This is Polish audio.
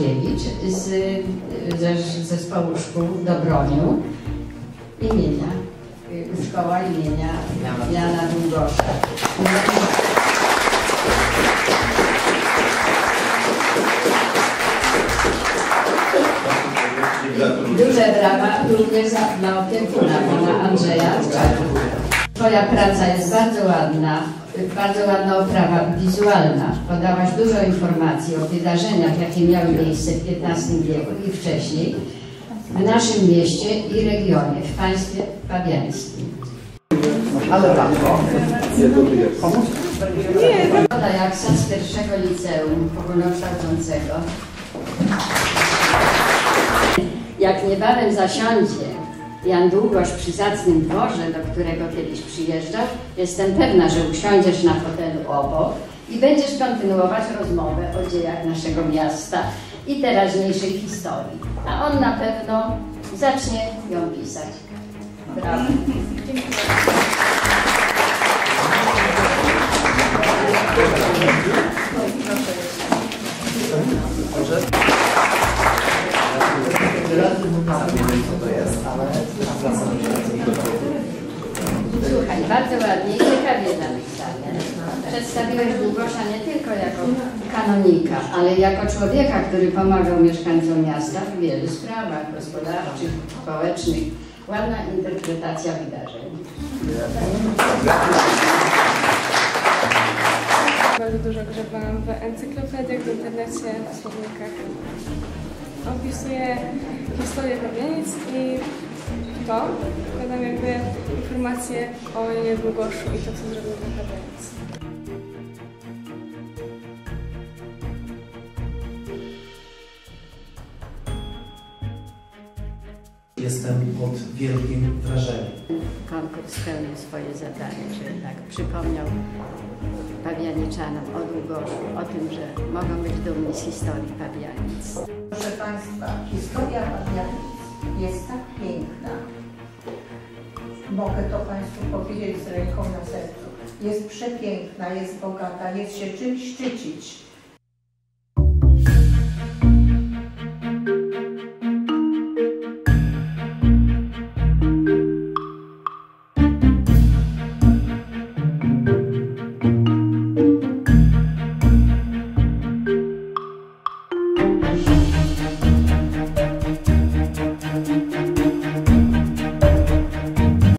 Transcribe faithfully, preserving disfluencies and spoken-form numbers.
Tomaszkiewicz z, ze zespołu szkół w Dobroniu imienia, szkoła imienia Jana Długosza. Duże brawa również dla opiekuna, pana Andrzeja. Twoja praca jest bardzo ładna, bardzo ładna oprawa wizualna. Podałaś dużo informacji o wydarzeniach, jakie miały miejsce w piętnastym wieku i wcześniej w naszym mieście i regionie, w państwie pabiańskim. Ale tak, pomóc? Nie. Woda Jaksa z pierwszego liceum ogólnokształcącego. Jak niebawem zasiądzie Jan Długosz przy zacnym dworze, do którego kiedyś przyjeżdżał, jestem pewna, że usiądziesz na fotelu obok i będziesz kontynuować rozmowę o dziejach naszego miasta i teraźniejszej historii. A on na pewno zacznie ją pisać. Brawo. Słuchaj, bardzo ładnie i ciekawie napisane. Przedstawiłeś Długosza nie tylko jako kanonika, ale jako człowieka, który pomagał mieszkańcom miasta w wielu sprawach gospodarczych, społecznych. Ładna interpretacja wydarzeń. Bardzo dużo grzebałam w encyklopediach, w internecie, w słownikach. Opisuję historię Pabianic i to podam jakby informacje o Janie Długoszu i to, co zrobił dla Pabianic. Jestem pod wielkim wrażeniem. Konkurs spełnił swoje zadanie, że jednak przypomniał pabianiczanom o Długoszu, o tym, że mogą być dumni z historii Pabianic. Proszę Państwa, historia Pabianic jest tak piękna. Mogę to Państwu powiedzieć z ręką na sercu. Jest przepiękna, jest bogata, jest się czymś szczycić.